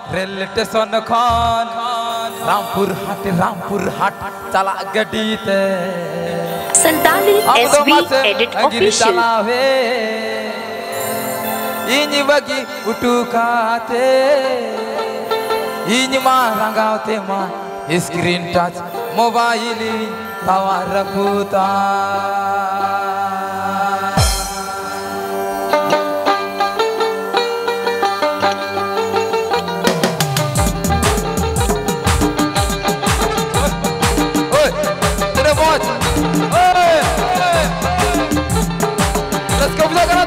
Rail station खान Rampurhat चला गड्डी ते संताली SB एडिट ऑफिशियल इन बगी उठू खाते इन मा रंगावते मा स्क्रीन टच मोबाइल तावा रखूता Let's go,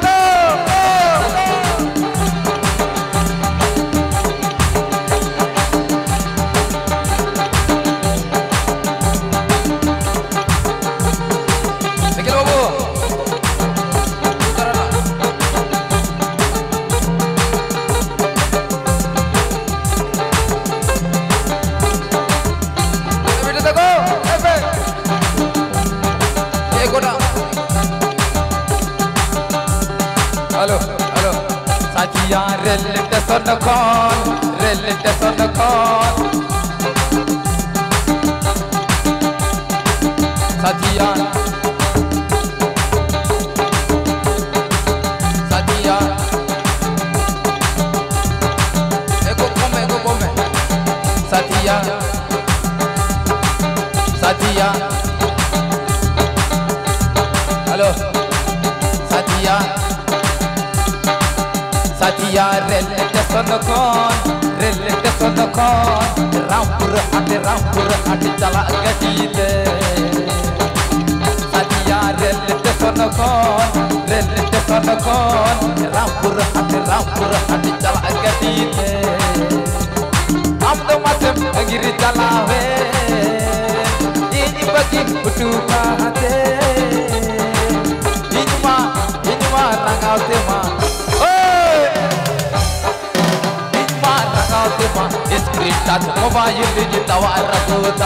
Halo, Sajiya rel station kon, Sajiya, ego come, Sajiya, halo, Sajiya rel station kon, Rampur hat chala gadi te. Sajiya rel station kon, Rampur hat chala gadi te. Am to masem ngiri chala we, ini bagi utu kahate. Ini ma rangau te ma. Screen touch mobile di tawa rakuta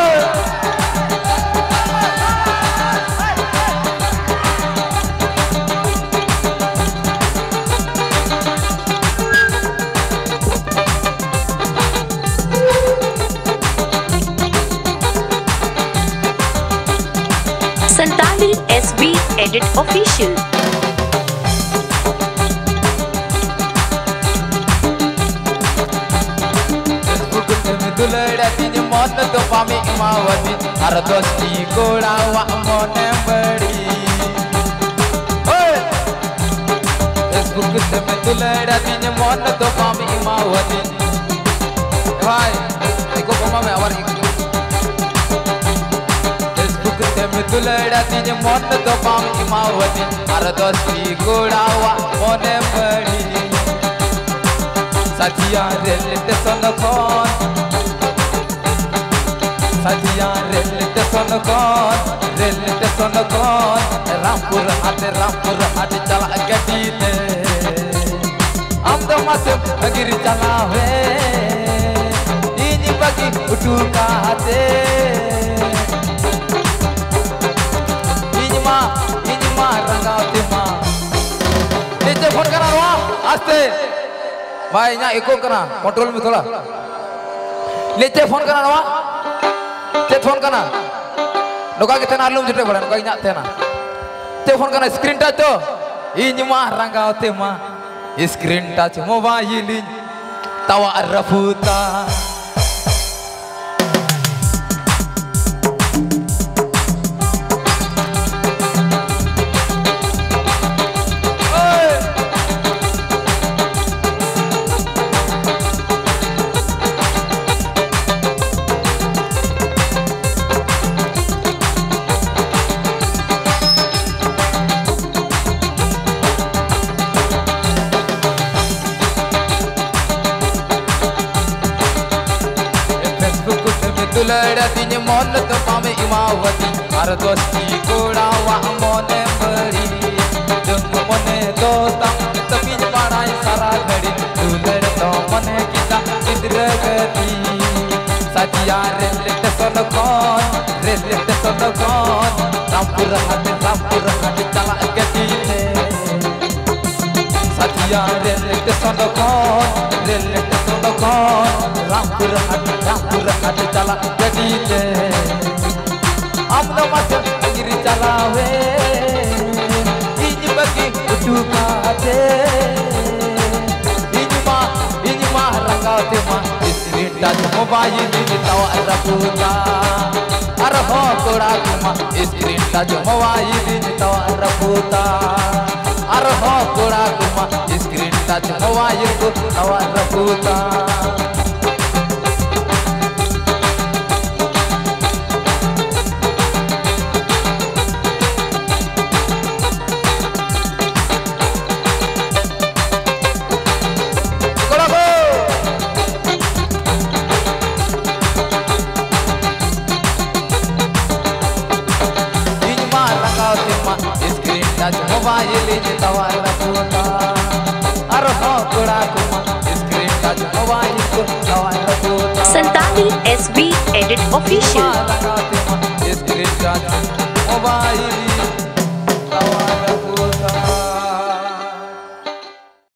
Santali SB edit official Dulada tini mon to pami imawati har dosti koda wa mone badi Facebook te me dulada tini mon to pami imawati bhai eko koma me awar Facebook te me dulada tini mon to pami imawati har dosti koda wa mone badi Sajiya rel station kon Sajiya rel station kon, Rampur hat chala gadi te. Am to masem ngiri chala we, ini bagi utu kahate. Ini ma rangau te ma. Niche phone kara roa, aste. Bhai nya eko kara, control में थोड़ा. Niche phone kara roa. Telepon kana, noka kita nalum jute bola, noka ingat tena. Telepon kana screen touch to, ini mah rangkau tema, screen touch mobile, tawa rafuta. Dulada tini mon to pami imawati har dosti koda wa mone badi dung mone dostang tapi parai sara gadi dulada to mone kita idragati Sajiya rel station kon Rampur hat chala gadi te Sajiya rel station kon kon rampur hat cala jadi te amno masuk ngiri cala we ini bagi utuka ate ini mah rangga tema screen touch mobile ni tawa raputa arho toda kuma screen touch mobile ni tawa raputa arho toda kuma screen touch mobile ko tawa raputa mobile ni tawa raputa arho toda kuma screen touch mobile ko tawa raputa Santali SB Edit Official screen touch mobile